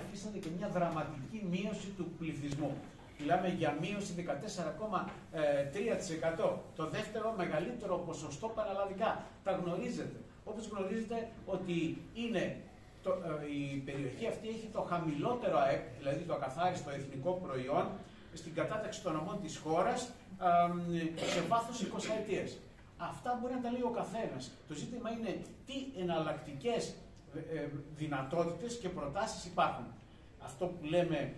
υφίσταται και μια δραματική μείωση του πληθυσμού. Μιλάμε για μείωση 14,3%. Το δεύτερο μεγαλύτερο ποσοστό πανελλαδικά. Τα γνωρίζετε. Όπως γνωρίζετε ότι είναι η περιοχή αυτή έχει το χαμηλότερο ΑΕΠ, δηλαδή το ακαθάριστο εθνικό προϊόν, στην κατάταξη των νομών της χώρας σε βάθος 20 ετίες. Αυτά μπορεί να τα λέει ο καθένας. Το ζήτημα είναι τι εναλλακτικές δυνατότητες και προτάσεις υπάρχουν. Αυτό που λέμε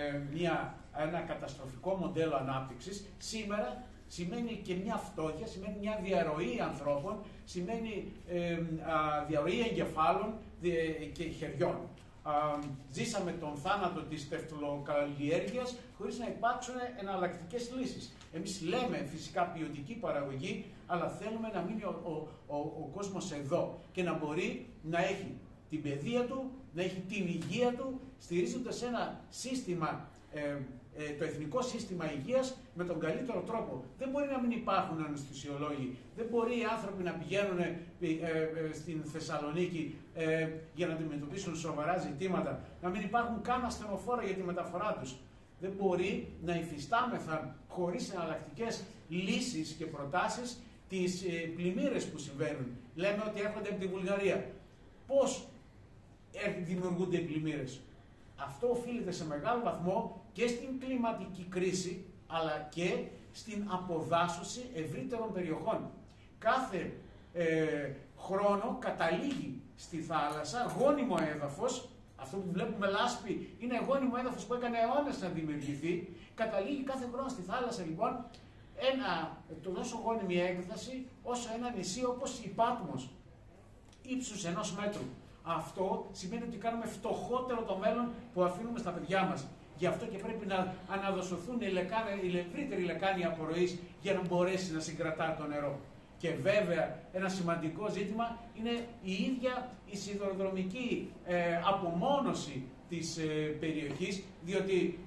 ένα καταστροφικό μοντέλο ανάπτυξης, σήμερα σημαίνει και μια φτώχεια, σημαίνει μια διαρροή ανθρώπων, σημαίνει διαρροή εγκεφάλων και χεριών. Ζήσαμε τον θάνατο της τεφτυλοκαλλιέργειας χωρίς να υπάρξουν εναλλακτικές λύσεις. Εμείς λέμε φυσικά ποιοτική παραγωγή, αλλά θέλουμε να μείνει ο κόσμος εδώ και να μπορεί να έχει την παιδεία του, να έχει την υγεία του, στηρίζοντας ένα σύστημα, το εθνικό σύστημα υγείας με τον καλύτερο τρόπο. Δεν μπορεί να μην υπάρχουν αναισθησιολόγοι, δεν μπορεί οι άνθρωποι να πηγαίνουν στην Θεσσαλονίκη για να αντιμετωπίσουν σοβαρά ζητήματα, να μην υπάρχουν καν ασθενοφόρα για τη μεταφορά τους. Δεν μπορεί να υφιστάμεθα χωρίς εναλλακτικές λύσεις και προτάσεις τις πλημμύρες που συμβαίνουν. Λέμε ότι έρχονται από τη Βουλγαρία. Πώς δημιουργούνται οι πλημμύρες? Αυτό οφείλεται σε μεγάλο βαθμό και στην κλιματική κρίση, αλλά και στην αποδάσωση ευρύτερων περιοχών. Κάθε χρόνο καταλήγει στη θάλασσα γόνιμο έδαφος, αυτό που βλέπουμε λάσπη είναι γόνιμο έδαφος που έκανε αιώνες να δημιουργηθεί, καταλήγει κάθε χρόνο στη θάλασσα λοιπόν τόσο γόνιμη έκταση όσο ένα νησί όπως η Πάτμος, ύψους 1 μέτρου. Αυτό σημαίνει ότι κάνουμε φτωχότερο το μέλλον που αφήνουμε στα παιδιά μας. Γι' αυτό και πρέπει να αναδοσωθούν η ευρύτερη λεκάνη απορροής για να μπορέσει να συγκρατά το νερό. Και βέβαια ένα σημαντικό ζήτημα είναι η ίδια η σιδηροδρομική απομόνωση της περιοχής, διότι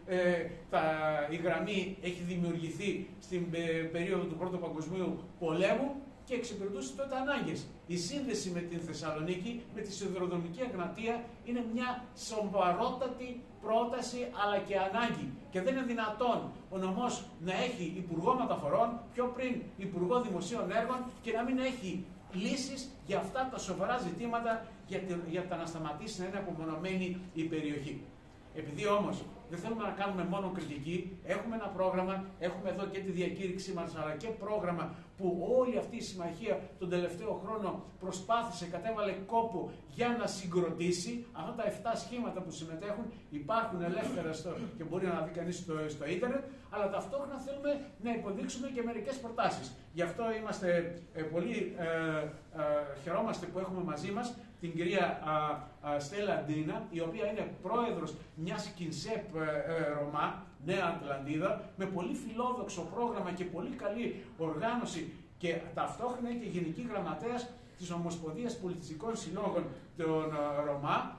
η γραμμή έχει δημιουργηθεί στην περίοδο του Πρώτου Παγκοσμίου Πολέμου και εξυπηρετούσε τότε ανάγκες. Η σύνδεση με την Θεσσαλονίκη, με τη σιδηροδρομική αγνατία, είναι μια σοβαρότατη πρόταση αλλά και ανάγκη. Και δεν είναι δυνατόν ο νομός να έχει υπουργό μεταφορών, πιο πριν υπουργό δημοσίων έργων και να μην έχει λύσεις για αυτά τα σοβαρά ζητήματα για να σταματήσει να είναι απομονωμένη η περιοχή. Επειδή όμως δεν θέλουμε να κάνουμε μόνο κριτική, έχουμε ένα πρόγραμμα, έχουμε εδώ και τη διακήρυξή μας, αλλά και πρόγραμμα που όλη αυτή η συμμαχία τον τελευταίο χρόνο προσπάθησε, κατέβαλε κόπο για να συγκροτήσει. Αυτά τα 7 σχήματα που συμμετέχουν υπάρχουν ελεύθερα και μπορεί να δει κανείς στο ίντερνετ, αλλά ταυτόχρονα θέλουμε να υποδείξουμε και μερικές προτάσεις. Γι' αυτό είμαστε πολύ χαιρόμαστε που έχουμε μαζί μας την κυρία Στέλλα Ντίνα, η οποία είναι πρόεδρος μιας Κινσέπ Ρωμά, Νέα Ατλαντίδα, με πολύ φιλόδοξο πρόγραμμα και πολύ καλή οργάνωση και ταυτόχρονα είναι και γενική γραμματέας της Ομοσπονδίας Πολιτιστικών Συνόγων των Ρωμά,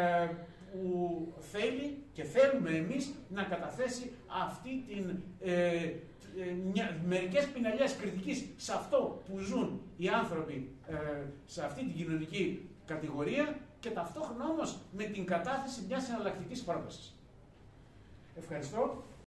που θέλει και θέλουμε εμείς να καταθέσει αυτή την μερικές πινελιές κριτικής σε αυτό που ζουν οι άνθρωποι σε αυτή την κοινωνική κατηγορία και ταυτόχρονα όμως με την κατάθεση μιας εναλλακτικής πρότασης. Ευχαριστώ.